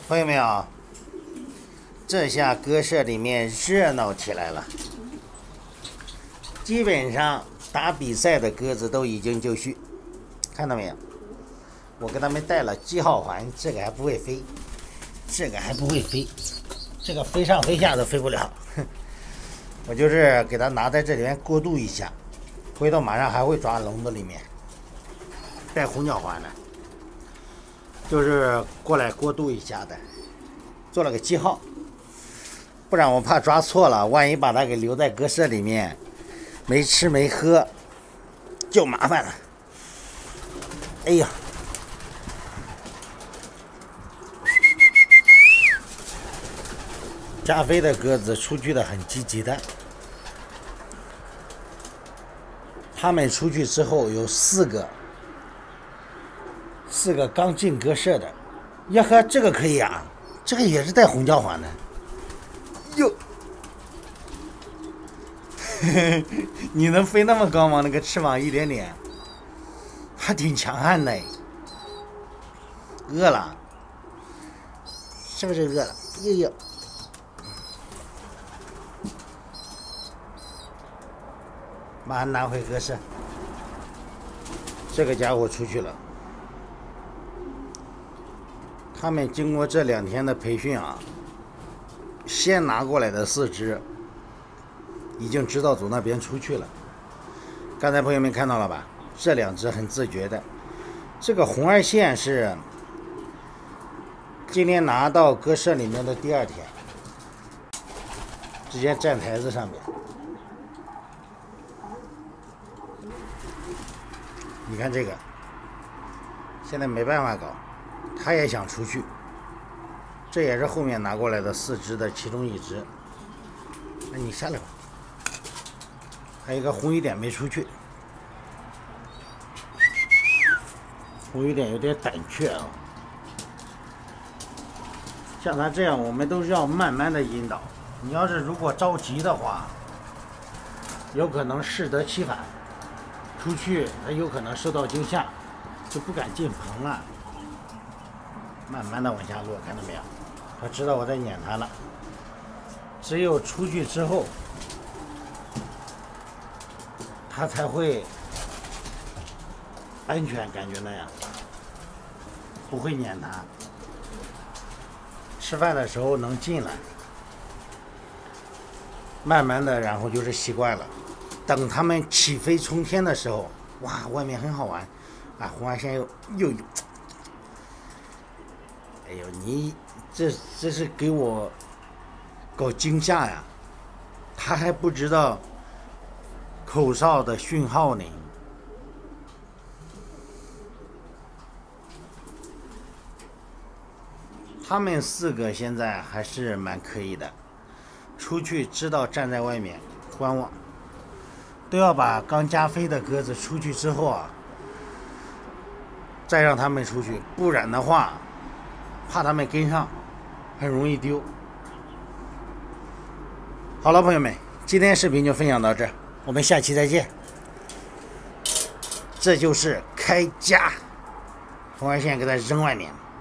朋友们啊，这下鸽舍里面热闹起来了。基本上打比赛的鸽子都已经就绪，看到没有？我给他们带了记号环，这个还不会飞，这个还不会飞，这个飞上飞下都飞不了。我就是给它拿在这里面过渡一下，回头马上还会抓笼子里面。带红脚环的，就是过来过渡一下的，做了个记号，不然我怕抓错了，万一把它给留在鸽舍里面，没吃没喝，就麻烦了。哎呀！加菲的鸽子出去的很积极的，他们出去之后有四个刚进鸽舍的。呀呵，这个可以啊，这个也是带红脚环的。哟，你能飞那么高吗？那个翅膀一点点，还挺强悍的。饿了，是不是饿了？哟哟。把它拿回鸽舍，这个家伙出去了。他们经过这2天的培训啊，先拿过来的4只已经指导组那边出去了。刚才朋友们看到了吧？这2只很自觉的。这个红二线是今天拿到鸽舍里面的第2天，直接站台子上面。你看这个，现在没办法搞，他也想出去。这也是后面拿过来的4只的其中1只。那你下来吧。还有一个红雨点没出去，红雨点有点胆怯啊。像他这样，我们都是要慢慢的引导。你要是如果着急的话，有可能适得其反。出去，它有可能受到惊吓，就不敢进棚了。慢慢的往下落，看到没有？它知道我在撵它了。只有出去之后，它才会安全，感觉那样，不会撵它。吃饭的时候能进来，慢慢的，然后就是习惯了。等他们起飞冲天的时候，哇，外面很好玩，啊，红外线又，哎呦，你这是给我搞惊吓呀！他还不知道口哨的讯号呢。他们4个现在还是蛮可以的，出去知道站在外面观望。都要把刚加飞的鸽子出去之后啊，再让他们出去，不然的话，怕他们跟上，很容易丢。好了，朋友们，今天视频就分享到这儿，我们下期再见。这就是开家，红外线给它扔外面。